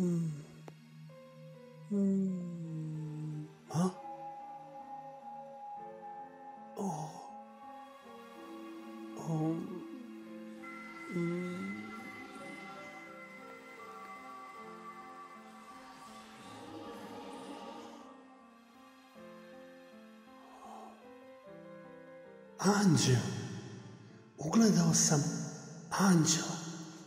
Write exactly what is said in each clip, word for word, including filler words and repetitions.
Ha? O. O. Anđeo. Ugledao sam anđela.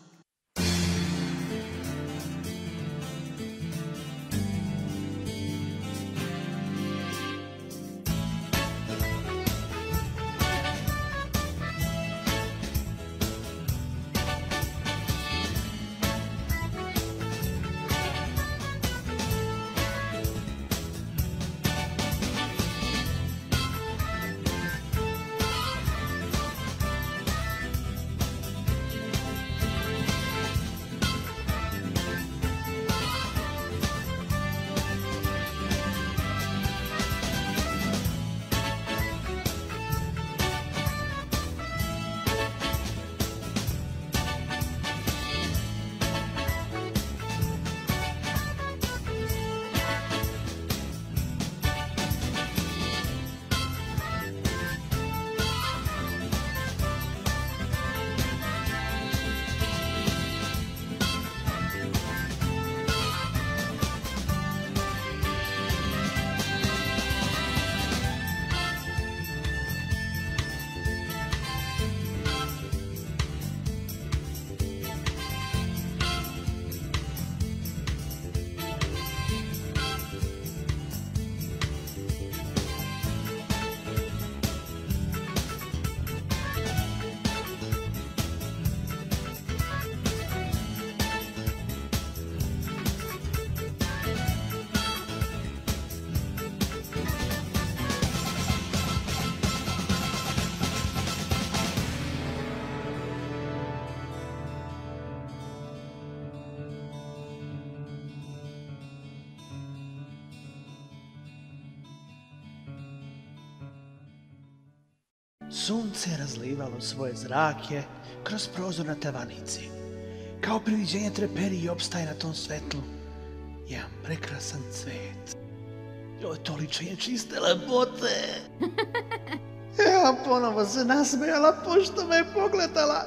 Sunce je razlivalo svoje zrake kroz prozor na tavanici. Kao priviđenje treperi i opstaje na tom svetlu jedan prekrasan cvet. Joj, to ličenje čiste lepote. Ja ponovo se nasmejala pošto me pogledala.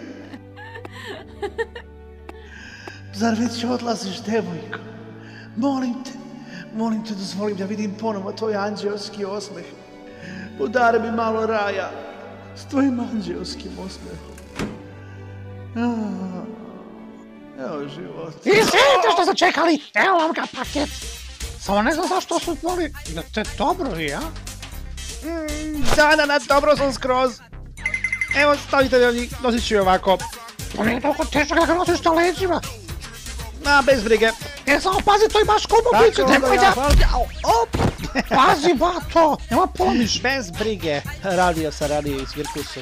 Zar već odlaziš, devojko? Molim te, molim te, dozvolim da vidim ponovo tvoj anđeoski osmeh. Udari mi malo raja s tvojim anđeoskim osmehom. Evo život. I svidite što ste čekali, evo vam ga paket. Samo ne znam zašto su tvoli da te dobro vi, a? Da, da, da, dobro sam skroz. Evo, stavite da njih, nosit ću ovako. To nije toliko teško kako nosiš na leđima. Ma, bez brige. E, samo pazi, to imaš kubu piće, nemoj da... Op! Pazi, vato, nema pomiš. Bez brige, radio sam radio iz Virkusu.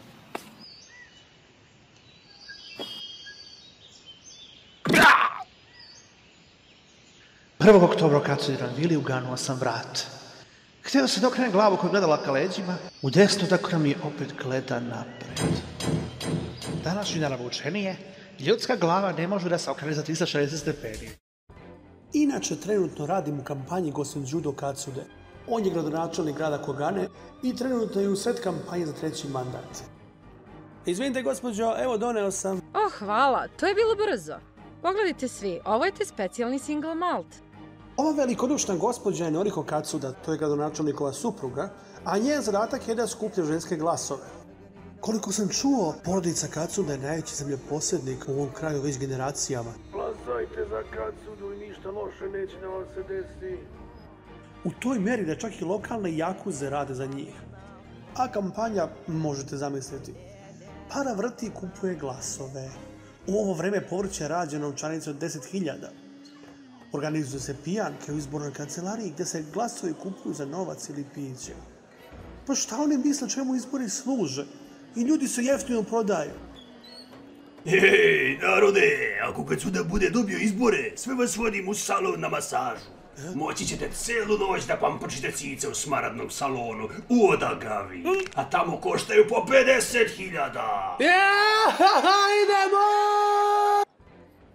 Prvog oktobra kad su Vili uganuo sam vrat. Htio se da okrene glavu koja gledala ka leđima, u desno tako nam je opet gleda napred. Današnje naravučenije, ljudska glava ne može da se okrene za trista šezdeset stepeni. Inače, trenutno radim u kampanji Gosen Judo Katsude. On je gradonačelnik grada Kogane i trenutno je u sred kampanje za treći mandat. Izvinite, gospođo, evo doneo sam... Oh, hvala, to je bilo brzo. Pogledajte svi, ovo je te specijalni single malt. Ova velikodušna gospođa je Noriko Katsuda, to je gradonačelnikova supruga, a njen zadatak je da skuplja ženske glasove. Koliko sam čuo, porodica Katsuda je najveći zemljoposjednik u ovom kraju već generacijama. Glasajte za Katsudu i ništa loše neće da vam se desi. U toj meri da čak i lokalne jakuze rade za njih. A kampanja, možete zamisliti, para vrti i kupuje glasove. U ovo vreme povrće rađa novčanice od deset hiljada. Organizuju se pijanke u izbornoj kancelariji gdje se glasovi kupuju za novac ili piće. Pa šta oni misle čemu izbori služe? I ljudi se jeftino prodaju. Ej, narode, ako Katsuda bude dobio izbore, sve vas vodim u salon na masažu. Moći ćete celu noć da pamprčite cice u smaradnom salonu u Odagavi, a tamo koštaju po pedeset hiljada. Idemo!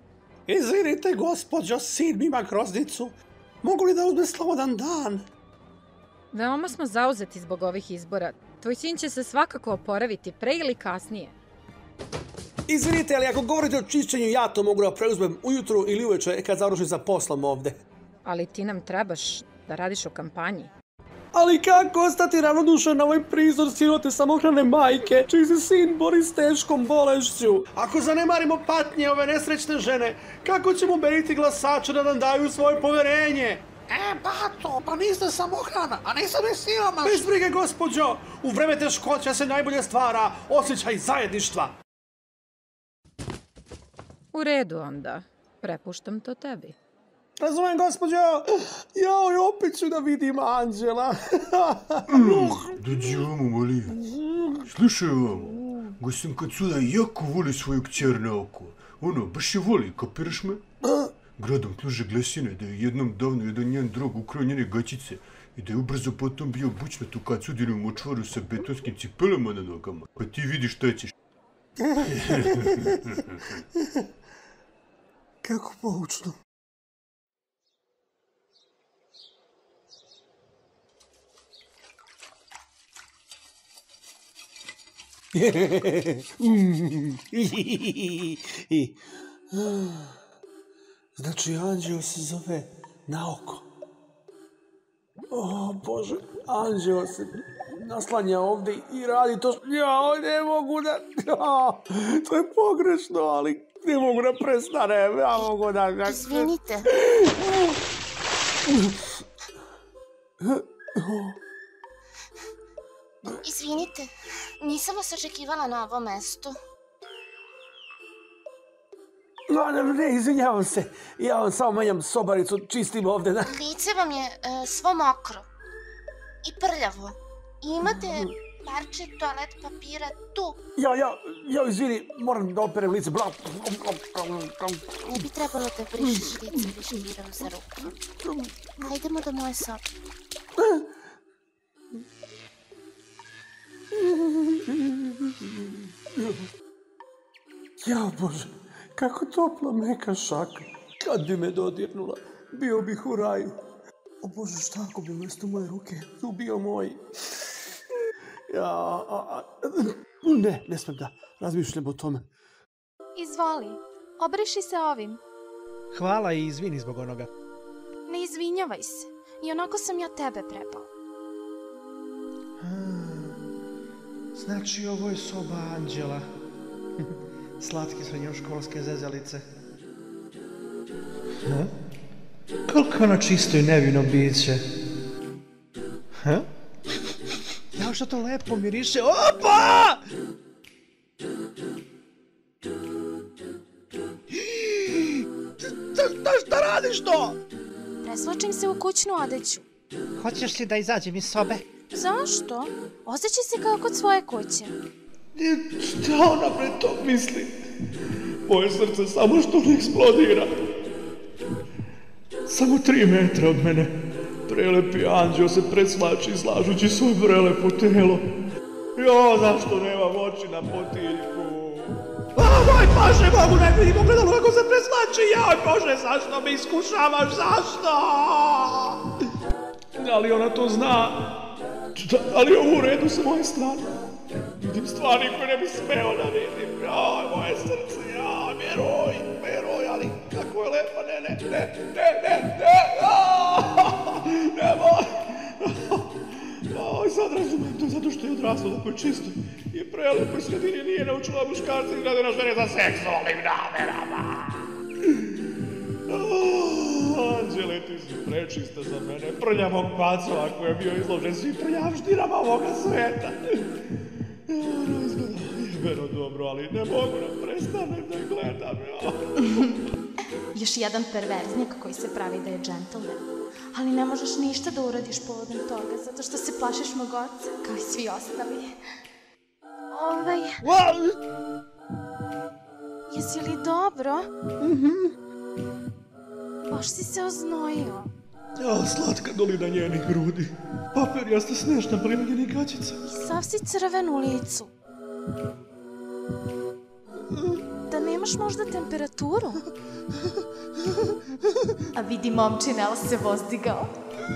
Izvinite, gospođo, sin mi ima groznicu. Mogu li da uzme slobodan dan? Veoma smo zauzeti zbog ovih izbora. Tvoj sin će se svakako oporaviti, pre ili kasnije. Izvinite, ali ako govorite o čišćenju, ja to mogu da preuzmem ujutru ili uveče kad završim sa poslom ovde. Ali ti nam trebaš da radiš u kampanji. Ali kako ostati ravnodušan na ovaj prizor sirote samohrane majke, čiji se sin bori s teškom bolešću? Ako zanemarimo patnje ove nesrećne žene, kako ćemo uberiti glasače da nam daju svoje poverenje? E, bato, pa niste samohrana, a nisam ni siromašna. Bez brige, gospođo! U vreme teškoća se najbolje stvara osjećaj zajedništva. U redu onda. Prepuštam to tebi. Razumem, gospođo! Jao, opet ću da vidim Anđela. Dođi ovamo, Malija. Slušaj ovamo. Gosim Kacuda jako voli svoju kćer na oko. Ono, baš je voli, kapiraš me? Gradom kluže glesine da je jednom davno jedan njen drog ukrao njene gaćice i da je ubrzo potom bio bučnat u Kacudinom močvaru sa betonskim cipelama na nogama. Pa ti vidiš šta ćeš. Kako poučno. Znači, Anđeo se zove Naoko. O, Bože, Anđeo se naslanja ovde i radi to. Jao, ne mogu da... Jao, to je pogrešno, ali ne mogu da prestanem. Ja mogu da... Izvinite. Izvinite, nisam vas očekivala na ovom mestu. No, ne, ne, izvinjavam se. Ja vam samo menjam sobaricu, čistim ovde. Da. Lice vam je e, svo mokro i prljavo. Imate parče toalet papira tu. Ja, ja, ja, izvini, moram da operem lice. Bla. Ne bi trebalo da brišeš lice višpirom za ruku. Hajdemo do moje sobe. Ja, Bože, kako topla meka šaka. Kad bi me dodirnula, bio bih u raju. O Bože, šta ako bi umjesto moje ruke tu bio moj? Ja, a, a, ne, ne smem da razmišljam o tome. Izvoli, obriši se ovim. Hvala i izvini zbog onoga. Ne izvinjavaj se, i onako sam ja tebe prepao. Znači, ovo je soba Anđela. Slatke srednjoškolske zezalice. Ha? Koliko ono čisto i nevino biće. Ha? Jao, što to lepo miriše. Opa! Šta, šta radiš to? Presvlačim se u kućnu odeću. Hoćeš li da izađem iz sobe? Zašto? Osjećaj se kao kod svoje kuće. Šta ona pred to misli? Moje srce samo što ne eksplodira. Samo tri metra od mene. Prelepi Anđeo se presvlači izlažući svoj prelepo telo. Jo, zašto nemam oči na potiljku? A, moj Bože, mogu ne vidim ogledalo kako se presvlači. Joj, Bože, zašto me iskušavaš, zašto? Ali ona to zna. Ali je ovo u redu sa moje strane. Vidim stvari koje ne bi smeo da vidim. Joj, moje srce, joj, Meroj, Meroj, ali kako je lepa, ne, ne, ne, ne, ne, ne, nemoj. Oj, sad razumem to, zato što je odrasla tako čisto i prelepo sredini nije naučila muškarci izglede na žene za seksualnim namerama. Anđele, ti si prečista za mene, prljavog pacova koji je bio izložen svim prljavštinama ovoga sveta. Ono izgleda jebeno dobro, ali ne mogu da prestanem da gledam. Još jedan perverznik koji se pravi da je džentlmen. Ali ne možeš ništa da uradiš povodom toga, zato što se plašiš mog oca, kao i svi ostali. Ovaj... Jesi li dobro? Mhm. Baš si se oznojio. Ja, slatka dolina njenih grudi. Paperjasta snešna prema njenih gaćica. I sav si crven u licu. Da nemaš Nemaš možda temperaturu? A vidi, momčine, ali se vozdigao.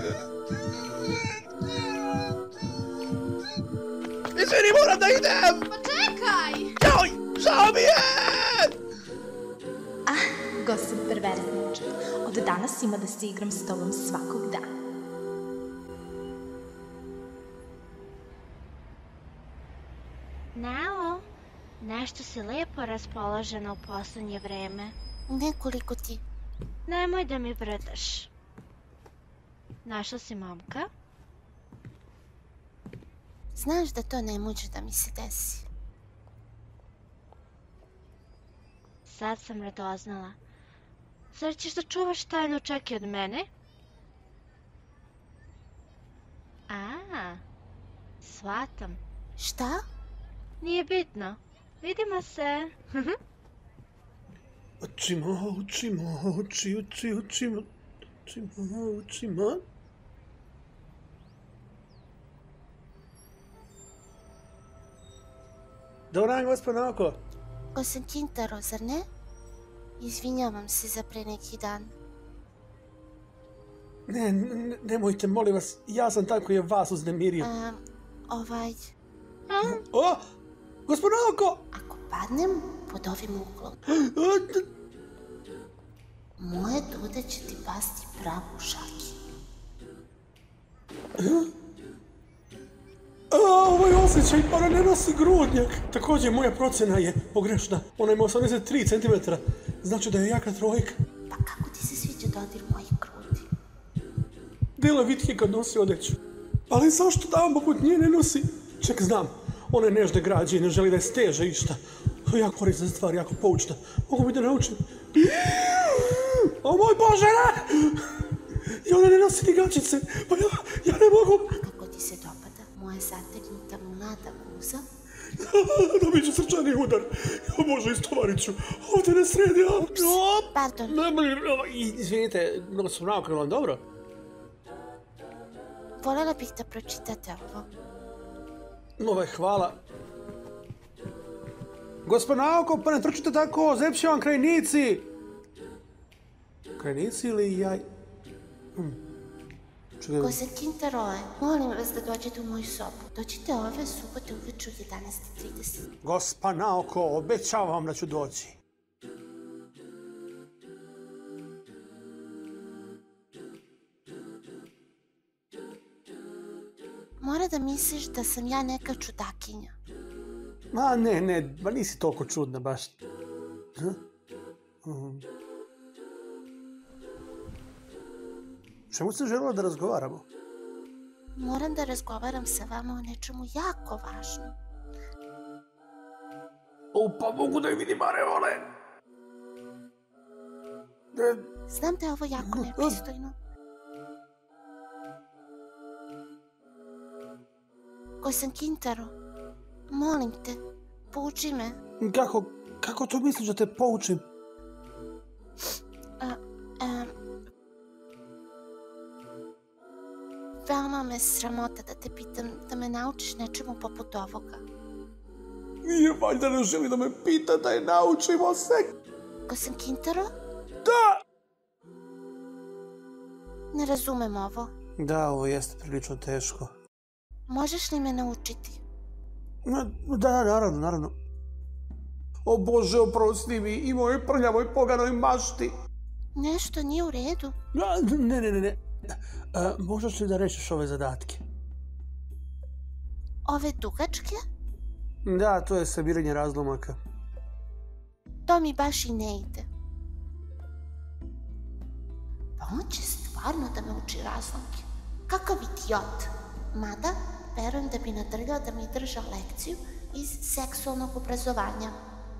Izvini, moram da idem! Pa čekaj! Joj, žao mi je! Ah, gosim perverzniče. Od danas ima da se igram s tobom svakog dana. Nao, nešto si lepo raspoložena u poslednje vreme. Nekoliko ti. Nemoj da mi vrdaš. Našla si momka? Znaš da to ne može da mi se desi. Sad sam radoznala. Zar ćeš da čuvaš tajnu čak i od mene? A, shvatam. Šta? Nije bitno. Vidimo se. Očima, očima, oči, oči, očima, očima, očima. Dobar dan, gospod Naoko. Konstantin Taro, zar ne? Izvinjavam se za pre neki dan. Ne, ne, nemojte, molim vas, ja sam taj koji je vas uznemirio. Um, ovaj... O, gospod Naoko! Ako padnem pod ovim uglom, moje dude će ti pasti pravo u šaki. A, ovaj osjećaj, ona ne nosi grudnjak. Također, moja procena je pogrešna. Ona ima osamdeset tri centimetra. Znači da je jaka trojka. Pa kako ti se sviđa dodir mojih grudi? Dela vitke kad nosi odeću. Ali zašto dama poput nje ne nosi? Ček, znam. Ona je nežne građe i ne želi da je steže išta. To je jako korisna stvar, jako poučna. Mogu bi da naučim. O moj Bože, ne! I ona ne nosi ni gačice. Pa ja, ja ne mogu. A kako ti se dopada moja zategnuta mlada guza? Dobit ću srčani udar. O Bože, istovarit ću. Ovdje ne sredi, a... Ups, pardon. Izvinite, mnogo sam naokrenula, vam dobro? Voljela bih da pročitate ovo. Ovaj, hvala. Gospod Naoko, pa ne trčite tako, zepće vam krajnici. Krajnici ili jaj? Hm. Čekaj. Konstantin Taroe, molim vas da dođete u moju sobu. Dođite ove subote uveče u jedanaest trideset. Gospod Naoko, obećavam vam da ću doći. Mora da misliš da sam ja neka čudakinja. Ma ne, ne, ma nisi toliko čudna baš. Hm? Um. Čemu se željela da razgovaramo? Moram da razgovaram sa vama o nečemu jako važnom. O, pa mogu da je vidim areole. Ne. Znam da je ovo jako nepristojno. Konstantin Taro, molim te, pouči me. Kako, kako to misliš da te poučim? A, a, veoma me sramota da te pitam da me naučiš nečemu poput ovoga. Nije valjda ne želi da me pita da je naučimo se. Konstantin Taro? Da! Ne razumem ovo. Da, ovo jeste prilično teško. Možeš li me naučiti? Da, naravno, naravno. O Bože, oprosti mi i mojoj prljavoj poganoj mašti. Nešto nije u redu. Ne, ne, ne, ne. A, možeš li da rešiš ove zadatke? Ove dugačke? Da, to je sabiranje razlomaka. To mi baš i ne ide. Pa on će stvarno da me uči razlomke. Kakav idiot. Mada, verujem da bi nadrljao da mi drža lekciju iz seksualnog obrazovanja.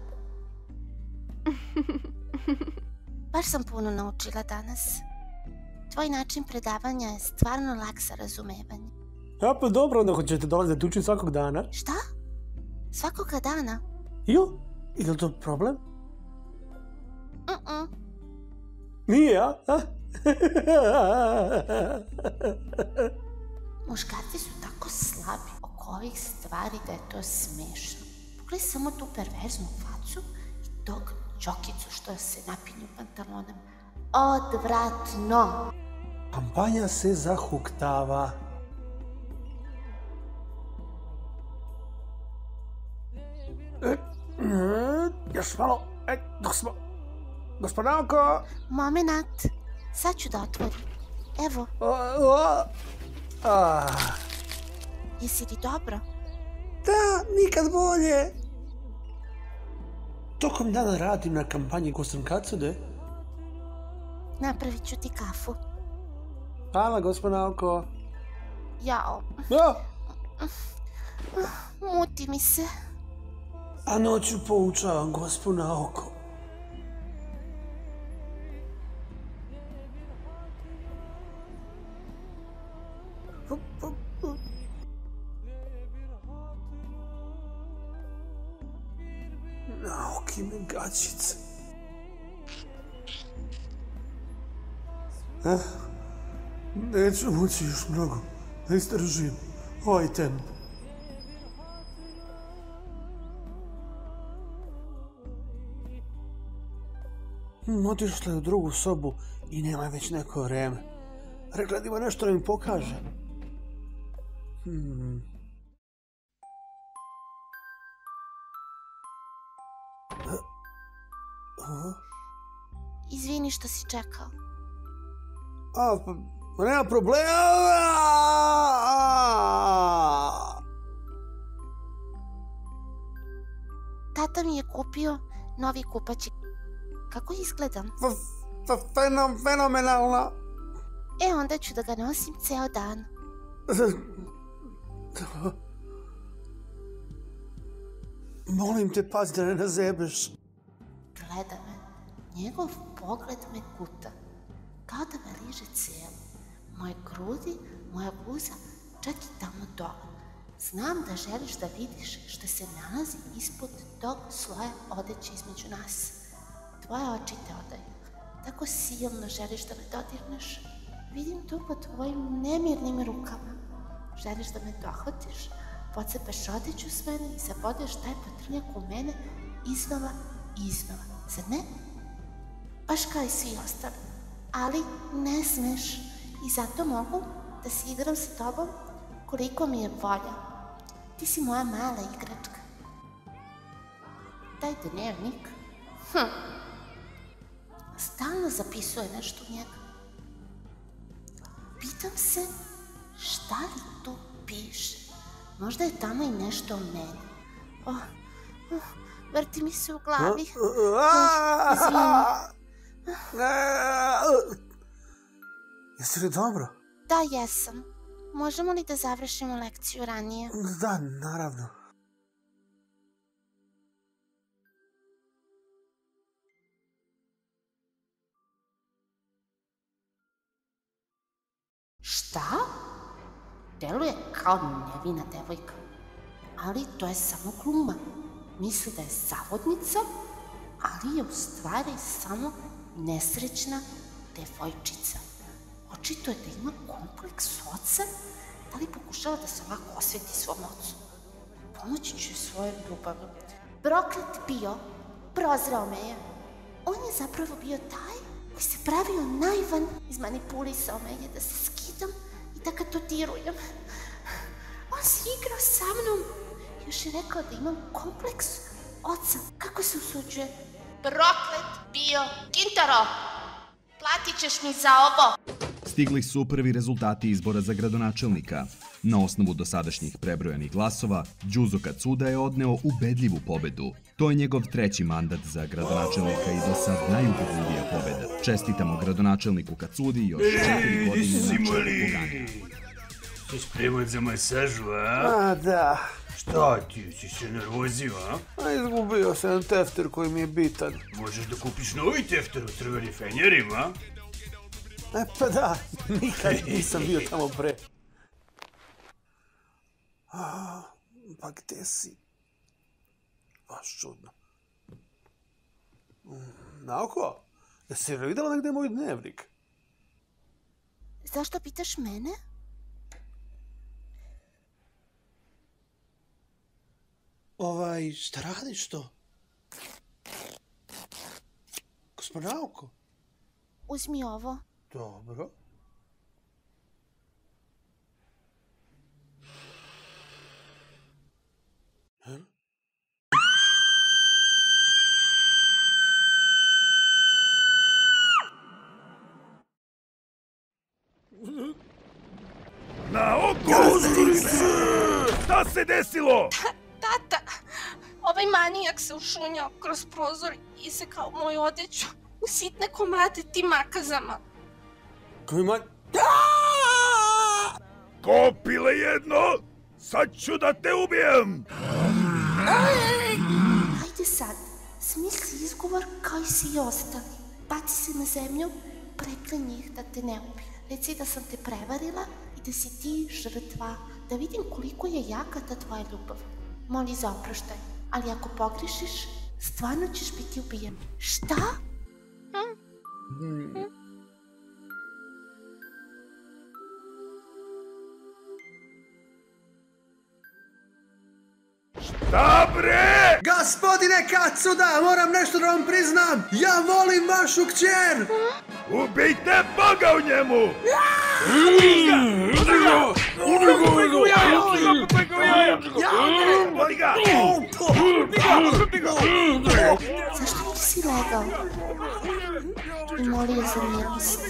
Baš sam puno naučila danas. Tvoj način predavanja je stvarno lak za razumevanje. Ja, pa dobro, onda hoćete dolaziti učiti svakog dana. Šta? Svakoga dana? Jo, je li to problem? Mm-mm. Nije, a? Muškarci su tako slabi oko ovih stvari da je to smešno. Pogledaj samo tu perverznu facu i tog Đokicu što se napinju pantalonem. Odvratno! Kampanja se zahuktava. E, mm, još malo, e, dok smo... Gospodinko! Moment, sad ću da otvorim. Evo. O, o, a. Jesi li dobro? Da, nikad bolje. Tokom dana radim na kampanji Gostan Katsude. Napravit ću ti kafu. Hvala, gospodinko. Jao. Ja. Muti mi se. A noću poučavam gospu na oko. Naoki me gaćice. Eh, neću moći još mnogo da istražujem ovaj temp. Otišla je u drugu sobu i nema već neko vreme. Rekla da ima nešto da mi pokaže. Hmm. A? Izvini što si čekao. A, pa, pa nema problema. Tata mi je kupio novi kupaći. Kako izgledam? Pa, pa fenom, fenomenalno. E, onda ću da ga nosim ceo dan. Molim te, pazi da ne nazebeš. Gleda me. Njegov pogled me kuta. Kao da me liže cijelo. Moje grudi, moja guza, čak i tamo dole. Znam da želiš da vidiš što se nalazi ispod tog sloja odeće između nas. Tvoje oči te odaju. Tako silno želiš da me dodirneš. Vidim to po tvojim nemirnim rukama. Želiš da me dohvatiš, pocepeš odeću s mene i zabodeš taj potrnjak u mene iznova i iznova. Zar ne? Baš kao i svi ostali. Ali ne smeš. I zato mogu da se igram sa tobom koliko mi je volja. Ti si moja mala igračka. Taj dnevnik. Hm. Stalno zapisuje nešto u njega. Pitam se šta li tu piše. Možda je tamo i nešto o meni. Oh, oh, vrti mi se u glavi. Oh, izvini. Jesi li dobro? Da, jesam. Možemo li da završimo lekciju ranije? Da, naravno. Šta? Deluje kao nevina devojka. Ali to je samo gluma. Misli da je zavodnica, ali je u stvari samo nesrećna devojčica. Očito je da ima kompleks oca, ali pokušava da se ovako osveti svom ocu. Pomoći ću svojoj ljubavi. Proklet bio, prozreo me je. On je zapravo bio taj koji se pravio naivan, izmanipulisao me je da se skidam i da ga dodirujem. On se igrao sa mnom. Još je rekao da imam kompleks oca. Kako se usuđuje? Proklet bio, Gintaro! Platit ćeš mi za ovo! Stigli su prvi rezultati izbora za gradonačelnika. Na osnovu dosadašnjih prebrojanih glasova, Đuzo Katsuda je odneo ubedljivu pobedu. To je njegov treći mandat za gradonačelnika i do sad najubedljivija pobeda. Čestitamo gradonačelniku Katsudi još četiri godine na čelu Kogane. Si spreman za masažu, a? A, da. Šta ti, si se nervozio, a? A izgubio sam tefter koji mi je bitan. Možeš da kupiš novi tefter u crvenim fenjerima? E pa da, nikad nisam bio tamo pre. A, pa gde si? Baš čudno. Naoko, jesi li vidjela negde moj dnevnik? Zašto pitaš mene? Ovaj, šta radiš to? Vježbanauko? Uzmi ovo. Dobro. Na oko! Šta se desilo? Tata, ovaj manijak se ušunjao kroz prozor i isekao moju odeću u sitne komade tim makazama. Koji man... Kopile jedno! Sad ću da te ubijem! Hajde sad, smisli izgovor kao i svi ostali. Baci se na zemlju, prekleni ih da te ne ubiju. Reci da sam te prevarila i da si ti žrtva, da vidim koliko je jaka ta tvoja ljubav. Moli za oproštaj, ali ako pogrešiš, stvarno ćeš biti ubijen. Šta? Hmm. Šta bre? Gospodine Kacuda, moram nešto da vam priznam. Ja volim vašu kćer. Ubijte Boga u njemu! Zašto nisi legao? I molio za milost.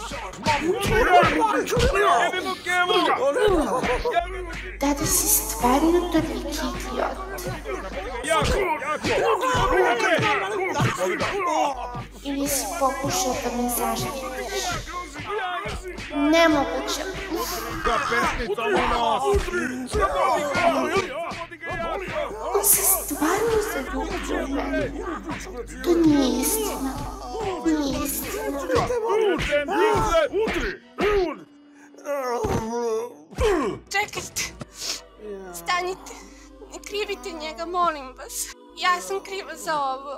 Dada si stvarno toliki idiot. Ili si pokušao da me zaštitiš? Nemoguće. On se stvarno zaljubio u mene. To nije istina. Nije istina. Čekajte. Stanite. Ne krivite njega, molim vas. Ja sam kriva za ovo.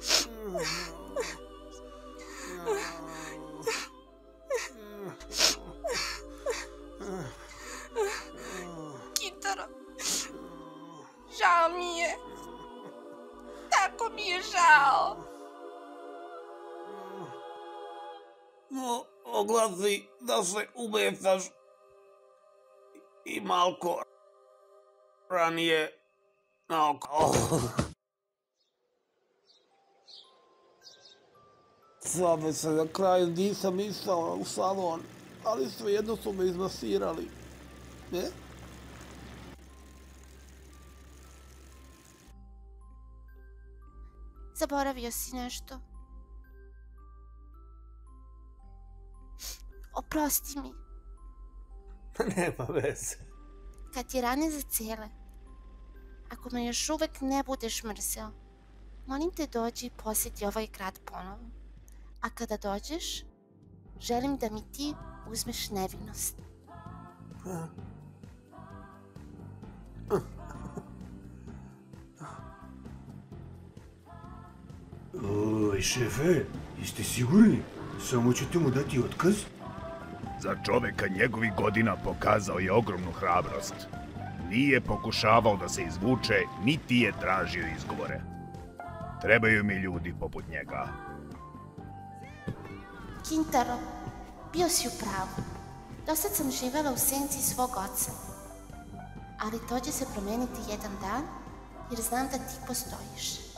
Kitaro, žao mi je. Tako mi je žao. No, oglasi da se umecaš i malko ranije na oko. Sada se na kraju nisam išao u salon, ali svejedno su me izmasirali. Ne? Zaboravio si nešto. Oprosti mi. Nema veze. Kad ti rane zacele, ako me još uvek ne budeš mrzeo, molim te dođi i posjeti ovaj grad ponovo. A kada dođeš, želim da mi ti uzmeš nevinost. Oj, šefe, jeste sigurni? Samo ćete mu dati otkaz? Za čoveka njegovih godina pokazao je ogromnu hrabrost. Nije pokušavao da se izvuče, niti je tražio izgovore. Trebaju mi ljudi poput njega. Kintaro, bio si u pravu. Dosad sam živela u senci svog oca. Ali to će se promeniti jedan dan, jer znam da ti postojiš.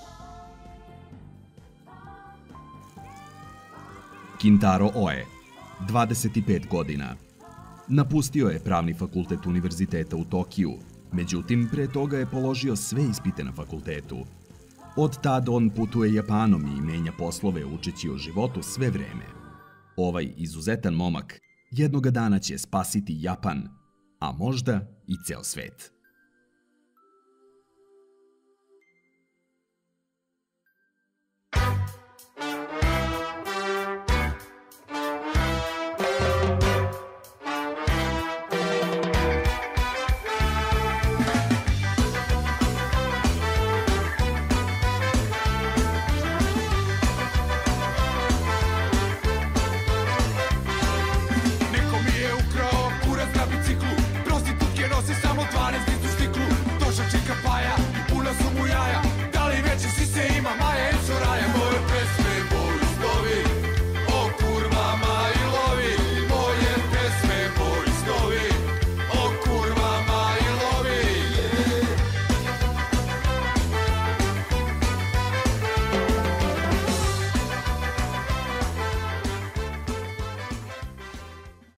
Kintaro Oe, dvadeset pet godina. Napustio je pravni fakultet univerziteta u Tokiju, međutim pre toga je položio sve ispite na fakultetu. Od tad on putuje Japanom i menja poslove učeći o životu sve vreme. Ovaj izuzetan momak jednoga dana će spasiti Japan, a možda i ceo svet.